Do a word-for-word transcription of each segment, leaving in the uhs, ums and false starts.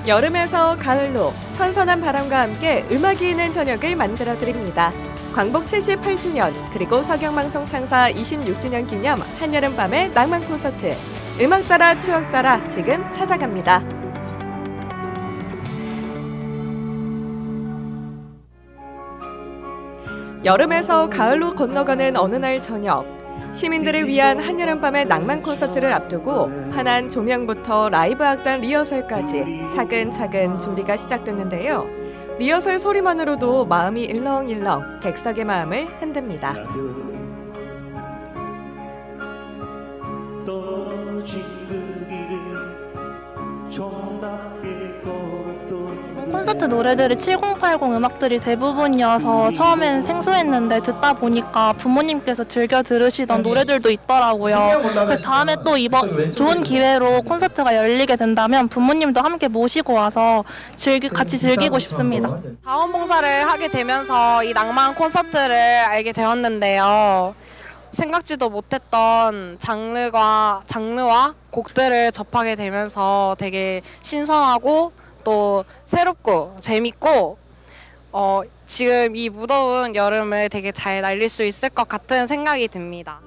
여름에서 가을로 선선한 바람과 함께 음악이 있는 저녁을 만들어드립니다. 광복 칠십팔 주년 그리고 서경방송 창사 이십육 주년 기념 한여름밤의 낭만 콘서트 음악 따라 추억 따라 지금 찾아갑니다. 여름에서 가을로 건너가는 어느 날 저녁 시민들을 위한 한여름밤의 낭만 콘서트를 앞두고 환한 조명부터 라이브 악단 리허설까지 차근차근 준비가 시작됐는데요. 리허설 소리만으로도 마음이 일렁일렁 객석의 마음을 흔듭니다. 콘서트 노래들이 칠공팔공 음악들이 대부분이어서 처음엔 생소했는데 듣다 보니까 부모님께서 즐겨 들으시던 노래들도 있더라고요. 그래서 다음에 또 이번 좋은 기회로 콘서트가 열리게 된다면 부모님도 함께 모시고 와서 즐기, 같이 즐기고 싶습니다. 자원봉사를 하게 되면서 이 낭만 콘서트를 알게 되었는데요. 생각지도 못했던 장르가, 장르와 곡들을 접하게 되면서 되게 신선하고 또 새롭고 재밌고 어, 지금 이 무더운 여름을 되게 잘 날릴 수 있을 것 같은 생각이 듭니다.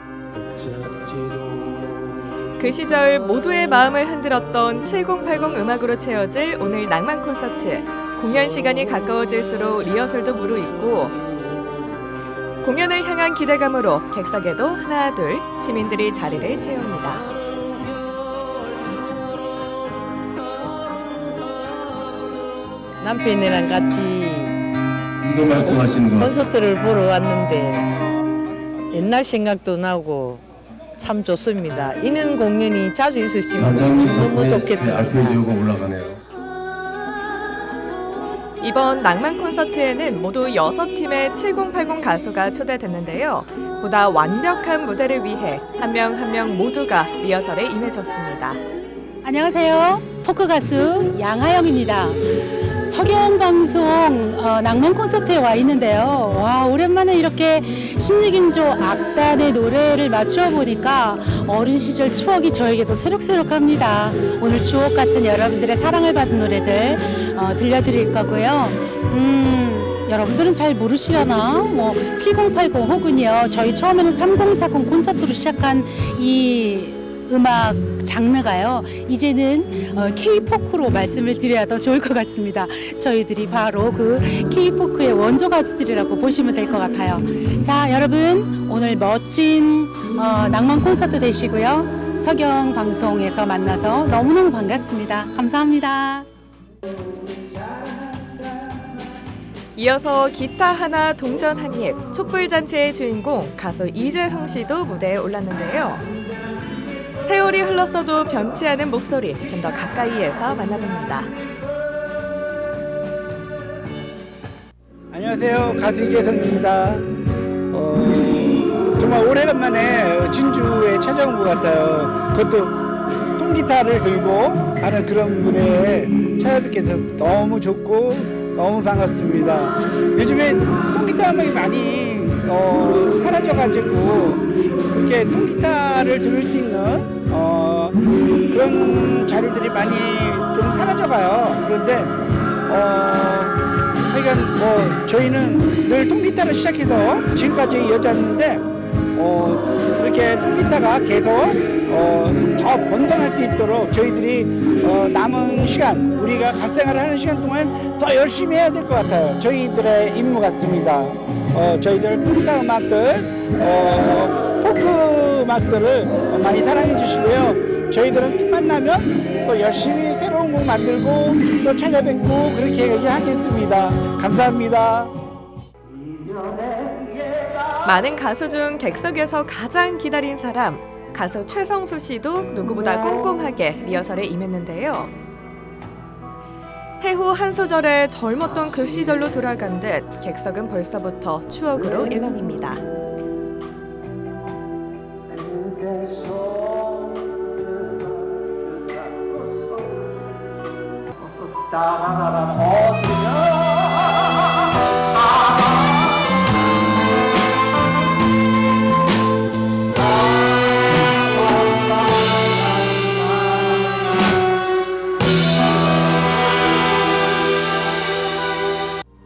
그 시절 모두의 마음을 흔들었던 칠공팔공 음악으로 채워질 오늘 낭만 콘서트. 공연 시간이 가까워질수록 리허설도 무르익고 공연을 향한 기대감으로 객석에도 하나 둘 시민들이 자리를 채웁니다. 남편이랑 같이 이거 말씀하시는 거 콘서트를 보러 왔는데 옛날 생각도 나고 참 좋습니다. 이런 공연이 자주 있으시면 너무 좋겠습니다. 알페지오가 올라가네요. 이번 낭만 콘서트에는 모두 여섯 팀의 칠공팔공 가수가 초대됐는데요. 보다 완벽한 무대를 위해 한 명 한 명 모두가 리허설에 임해줬습니다. 안녕하세요. 포크 가수 양하영입니다. 서경방송 어, 낭만 콘서트에 와 있는데요. 와, 오랜만에 이렇게 십육 인조 악단의 노래를 맞추어 보니까 어린 시절 추억이 저에게도 새록새록합니다. 오늘 주옥 같은 여러분들의 사랑을 받은 노래들 어, 들려드릴 거고요. 음, 여러분들은 잘 모르시려나? 뭐 칠공팔공 혹은요 저희 처음에는 삼공사공 콘서트로 시작한 이 음악 장르가요 이제는 K-포크로 말씀을 드려야 더 좋을 것 같습니다. 저희들이 바로 그 K-포크의 원조 가수들이라고 보시면 될 것 같아요. 자, 여러분 오늘 멋진 어, 낭만 콘서트 되시고요. 서경방송에서 만나서 너무너무 반갑습니다. 감사합니다. 이어서 기타 하나 동전 한 입 촛불잔치의 주인공 가수 이재성 씨도 무대에 올랐는데요. 세월이 흘렀어도 변치 않은 목소리 좀 더 가까이에서 만나봅니다. 안녕하세요. 가수 이재성입니다. 어, 정말 오래간만에 진주에 찾아온 것 같아요. 그것도 통기타를 들고 하는 그런 무대에 찾아뵙게 돼서 너무 좋고 너무 반갑습니다. 요즘에 통기타 음악이 많이 어, 사라져가지고 그렇게 통기타를 들을 수 있는 어, 그런 자리들이 많이 좀 사라져가요. 그런데 어, 하여간 뭐 저희는 늘 통기타를 시작해서 지금까지 이어졌는데 어, 그렇게 통기타가 계속 어, 더 번성할 수 있도록 저희들이 어, 남은 시간 우리가 가수 생활을 하는 시간 동안 더 열심히 해야 될 것 같아요. 저희들의 임무 같습니다. 어, 저희들 통기타 음악들 어, 포크 음악들을 많이 사랑해 주시고요. 저희들은 틈만 나면 또 열심히 새로운 곡 만들고 또 찾아뵙고 그렇게 하겠습니다. 감사합니다. 많은 가수 중 객석에서 가장 기다린 사람 가수 최성수 씨도 누구보다 꼼꼼하게 리허설에 임했는데요. 해후 한 소절에 젊었던 그 시절로 돌아간 듯 객석은 벌써부터 추억으로 일렁입니다.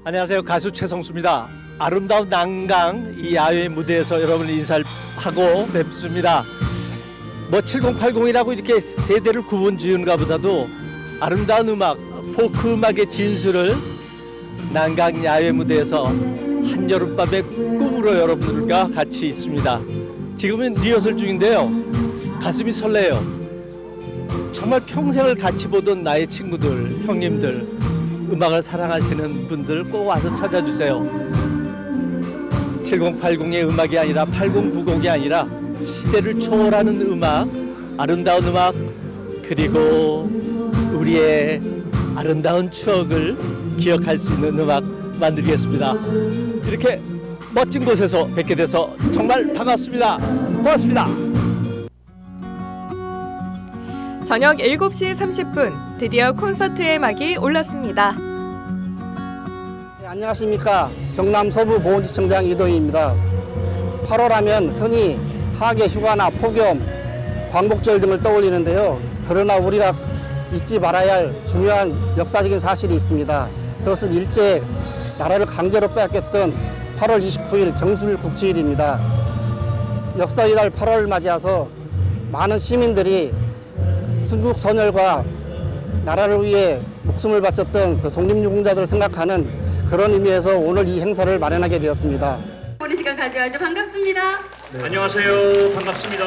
안녕하세요. 가수 최성수입니다. 아름다운 난강 이 야외 무대에서 여러분을 인사를 하고 뵙습니다. 뭐 칠공팔공이라고 이렇게 세대를 구분 지은가 보다도 아름다운 음악, 포크 음악의 진수를 난강 야외 무대에서 한여름밤의 꿈으로 여러분들과 같이 있습니다. 지금은 리허설 중인데요. 가슴이 설레요. 정말 평생을 같이 보던 나의 친구들, 형님들, 음악을 사랑하시는 분들 꼭 와서 찾아주세요. 칠공팔공의 음악이 아니라 팔공구공이 아니라 시대를 초월하는 음악, 아름다운 음악, 그리고 우리의 아름다운 추억을 기억할 수 있는 음악 만들겠습니다. 이렇게 멋진 곳에서 뵙게 돼서 정말 반갑습니다. 고맙습니다. 저녁 일곱 시 삼십 분 드디어 콘서트의 막이 올랐습니다. 네, 안녕하십니까. 경남 서부 보훈지청장 이동희입니다. 팔월 하면 흔히 하계 휴가나 폭염, 광복절 등을 떠올리는데요. 그러나 우리가 잊지 말아야 할 중요한 역사적인 사실이 있습니다. 그것은 일제 나라를 강제로 빼앗겼던 팔월 이십구일 경술국치일입니다. 역사의 달 팔월을 맞이해서 많은 시민들이 순국 선열과 나라를 위해 목숨을 바쳤던 그 독립유공자들을 생각하는 그런 의미에서 오늘 이 행사를 마련하게 되었습니다. 오늘 시간 가져와서 반갑습니다. 네. 안녕하세요. 반갑습니다.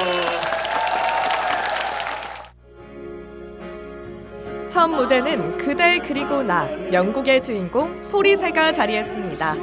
첫 무대는 그대 그리고 나, 명곡의 주인공 소리새가 자리했습니다.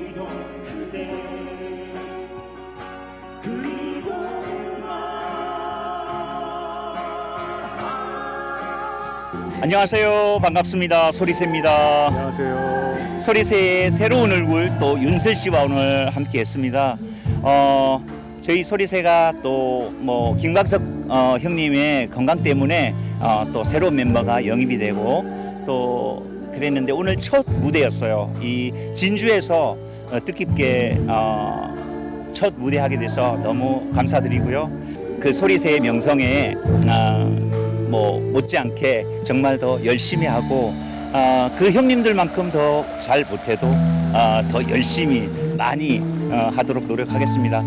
안녕하세요. 반갑습니다. 소리새입니다. 안녕하세요. 소리새의 새로운 얼굴 또 윤슬 씨와 오늘 함께했습니다. 어, 저희 소리새가 또 뭐 김광석 어, 형님의 건강 때문에 어, 또 새로운 멤버가 영입이 되고 또 그랬는데 오늘 첫 무대였어요. 이 진주에서 어, 뜻깊게 어, 첫 무대하게 돼서 너무 감사드리고요. 그 소리새의 명성에 어, 뭐 못지않게 정말 더 열심히 하고 어, 그 형님들만큼 더 잘 못해도 어, 더 열심히 많이 어, 하도록 노력하겠습니다.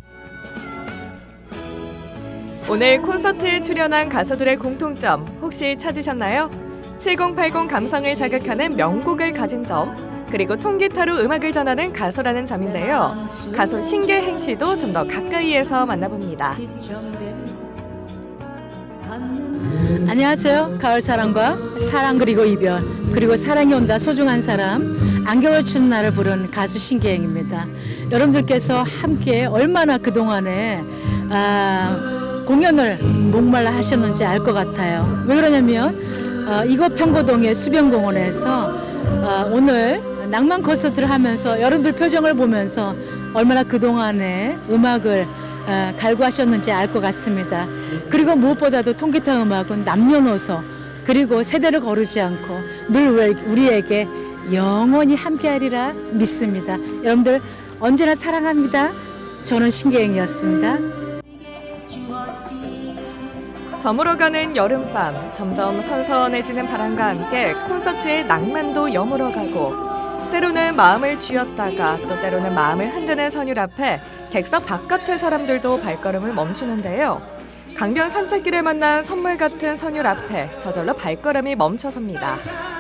오늘 콘서트에 출연한 가수들의 공통점 혹시 찾으셨나요? 칠공팔공 감성을 자극하는 명곡을 가진 점, 그리고 통기타로 음악을 전하는 가수라는 점인데요. 가수 신계행 씨도 좀 더 가까이에서 만나봅니다. 안녕하세요. 가을사랑과 사랑 그리고 이별 그리고 사랑이 온다 소중한 사람 안개월 추는 날을 부른 가수 신계행입니다. 여러분들께서 함께 얼마나 그동안에 아, 공연을 목말라 하셨는지 알 것 같아요. 왜 그러냐면 어, 이곳 평고동의 수변공원에서 어, 오늘 낭만 콘서트를 하면서 여러분들 표정을 보면서 얼마나 그동안에 음악을 어, 갈구하셨는지 알 것 같습니다. 그리고 무엇보다도 통기타 음악은 남녀노소 그리고 세대를 거르지 않고 늘 우리에게 영원히 함께하리라 믿습니다. 여러분들 언제나 사랑합니다. 저는 신계행이었습니다. 저물어가는 여름밤, 점점 선선해지는 바람과 함께 콘서트의 낭만도 여물어가고 때로는 마음을 쥐었다가 또 때로는 마음을 흔드는 선율 앞에 객석 바깥의 사람들도 발걸음을 멈추는데요. 강변 산책길에 만난 선물 같은 선율 앞에 저절로 발걸음이 멈춰섭니다.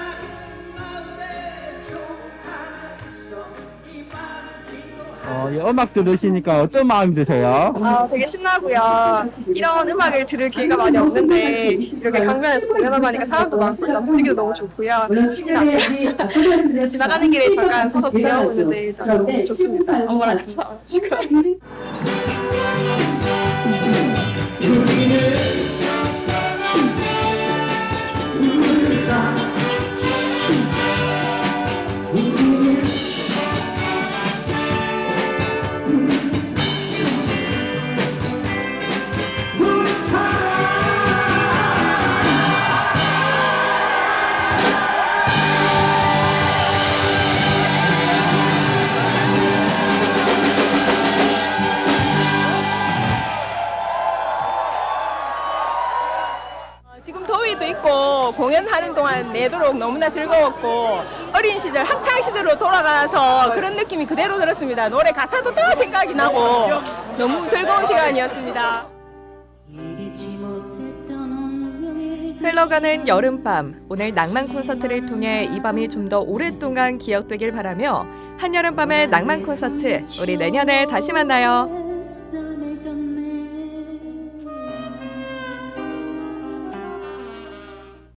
어, 이 음악 들으시니까 어떤 마음이 드세요? 아, 되게 신나고요. 이런 음악을 들을 기회가 많이 없는데 이렇게 강변에서 공연하고 하니까 사람도 많고 일단 분위기도 너무 좋고요. 신이 나고 지나가는 길에 잠깐 서서 구경하고 있는데 일단 너무 좋습니다. 엄마랑 같이 지금. 공연하는 동안 내도록 너무나 즐거웠고 어린 시절 학창 시절로 돌아가서 그런 느낌이 그대로 들었습니다. 노래 가사도 또 생각이 나고 너무 즐거운 시간이었습니다. 흘러가는 여름밤, 오늘 낭만 콘서트를 통해 이 밤이 좀 더 오랫동안 기억되길 바라며 한여름밤의 낭만 콘서트, 우리 내년에 다시 만나요.